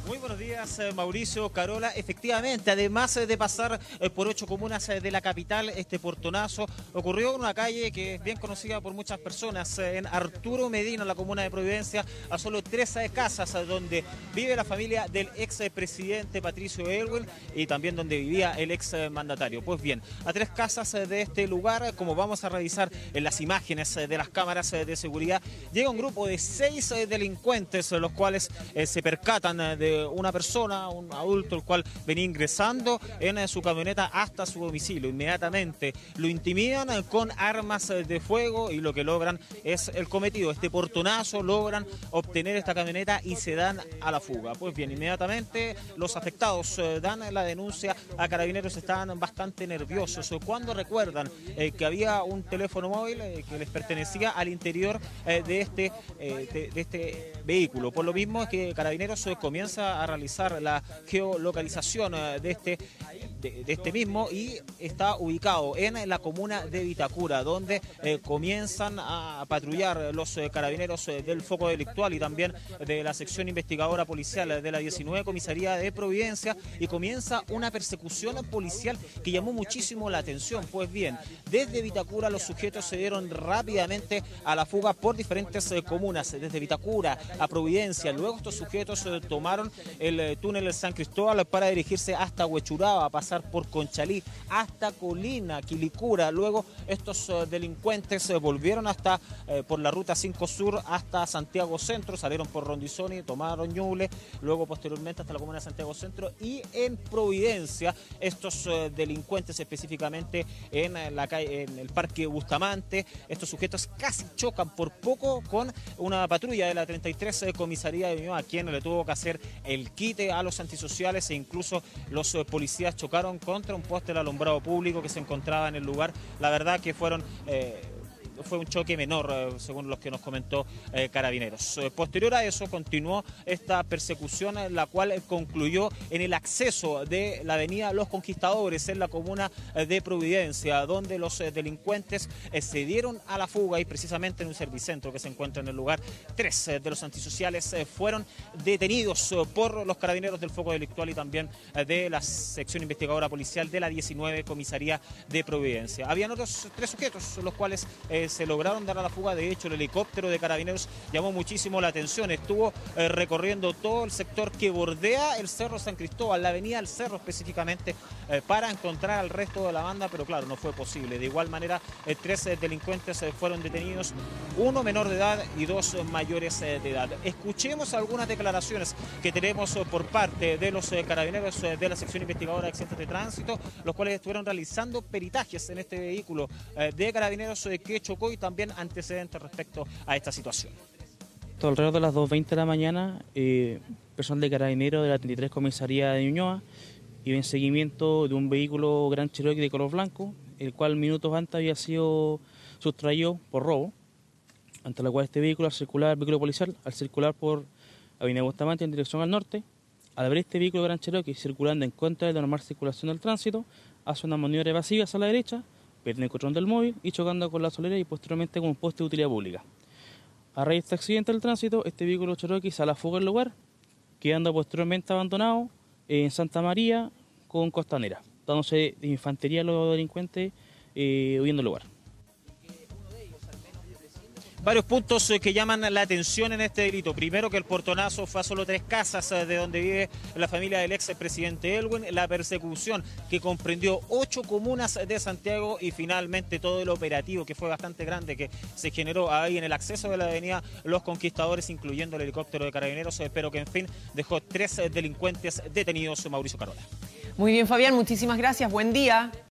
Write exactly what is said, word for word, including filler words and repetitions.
Muy buenos días, eh, Mauricio, Carola. Efectivamente, además eh, de pasar eh, por ocho comunas eh, de la capital, este portonazo ocurrió en una calle que es bien conocida por muchas personas, eh, en Arturo Medina, en la comuna de Providencia, a solo tres eh, casas eh, donde vive la familia del ex presidente Patricio Aylwin y también donde vivía el ex mandatario. Pues bien, a tres casas eh, de este lugar, eh, como vamos a revisar en las imágenes eh, de las cámaras eh, de seguridad, llega un grupo de seis eh, delincuentes, eh, los cuales eh, se percatan eh, de una persona, un adulto, el cual venía ingresando en su camioneta hasta su domicilio. Inmediatamente lo intimidan con armas de fuego y lo que logran es el cometido. Este portonazo, logran obtener esta camioneta y se dan a la fuga. Pues bien, inmediatamente los afectados eh, dan la denuncia a Carabineros. Estaban bastante nerviosos cuando recuerdan eh, que había un teléfono móvil eh, que les pertenecía al interior eh, de, este, eh, de, de este vehículo. Por lo mismo es que Carabineros eh, comienza a realizar la geolocalización de este, de, de este mismo y está ubicado en la comuna de Vitacura, donde eh, comienzan a patrullar los eh, carabineros eh, del foco delictual y también de la sección investigadora policial de la diecinueve Comisaría de Providencia, y comienza una persecución policial que llamó muchísimo la atención. Pues bien, desde Vitacura los sujetos se dieron rápidamente a la fuga por diferentes eh, comunas, desde Vitacura a Providencia. Luego estos sujetos eh, tomaron el el túnel de San Cristóbal para dirigirse hasta Huechuraba, pasar por Conchalí, hasta Colina, Quilicura. Luego estos uh, delincuentes uh, volvieron hasta uh, por la ruta cinco Sur hasta Santiago Centro, salieron por Rondizoni, tomaron Ñuble, luego posteriormente hasta la comuna de Santiago Centro, y en Providencia estos uh, delincuentes, específicamente en, uh, la calle, en el Parque Bustamante, estos sujetos casi chocan por poco con una patrulla de la treinta y tres uh, Comisaría de Ñuble, a quien le tuvo que hacer el quite a los antisociales, e incluso los eh, policías chocaron contra un poste del alumbrado público que se encontraba en el lugar. La verdad que fueron... Eh, fue un choque menor, eh, según los que nos comentó eh, Carabineros. Eh, posterior a eso continuó esta persecución, eh, la cual eh, concluyó en el acceso de la avenida Los Conquistadores, en la comuna eh, de Providencia, donde los eh, delincuentes eh, se dieron a la fuga, y precisamente en un servicentro que se encuentra en el lugar, tres eh, de los antisociales eh, fueron detenidos eh, por los Carabineros del foco delictual y también eh, de la sección investigadora policial de la diecinueve Comisaría de Providencia. Habían otros tres sujetos, los cuales eh, se lograron dar a la fuga. De hecho, el helicóptero de Carabineros llamó muchísimo la atención. Estuvo eh, recorriendo todo el sector que bordea el Cerro San Cristóbal, la avenida del Cerro específicamente, eh, para encontrar al resto de la banda, pero claro, no fue posible. De igual manera, eh, tres eh, delincuentes eh, fueron detenidos, uno menor de edad y dos eh, mayores eh, de edad. Escuchemos algunas declaraciones que tenemos eh, por parte de los eh, Carabineros eh, de la sección investigadora de accidentes de tránsito, los cuales estuvieron realizando peritajes en este vehículo eh, de Carabineros eh, que chocó, y también antecedentes respecto a esta situación. Alrededor de las dos veinte de la mañana, eh, personal de Carabineros de la treinta y tres Comisaría de Ñuñoa iba en seguimiento de un vehículo Gran Cherokee de color blanco, el cual minutos antes había sido sustraído por robo, ante la cual este vehículo, al circular, el vehículo policial, al circular por Avenida Bustamante en dirección al norte, al ver este vehículo Gran Cherokee circulando en contra de la normal circulación del tránsito, hace una maniobra evasiva hacia la derecha, pierde el control del móvil y chocando con la solera y posteriormente con un poste de utilidad pública. A raíz de este accidente del tránsito, este vehículo Cherokee sale a fuga del lugar, quedando posteriormente abandonado en Santa María con Costanera, dándose de infantería a los delincuentes eh, huyendo del lugar. Varios puntos que llaman la atención en este delito. Primero, que el portonazo fue a solo tres casas de donde vive la familia del ex presidente Aylwin. La persecución, que comprendió ocho comunas de Santiago, y finalmente todo el operativo, que fue bastante grande, que se generó ahí en el acceso de la avenida Los Conquistadores, incluyendo el helicóptero de Carabineros, pero que en fin dejó tres delincuentes detenidos. Mauricio, Carola. Muy bien, Fabián, muchísimas gracias. Buen día.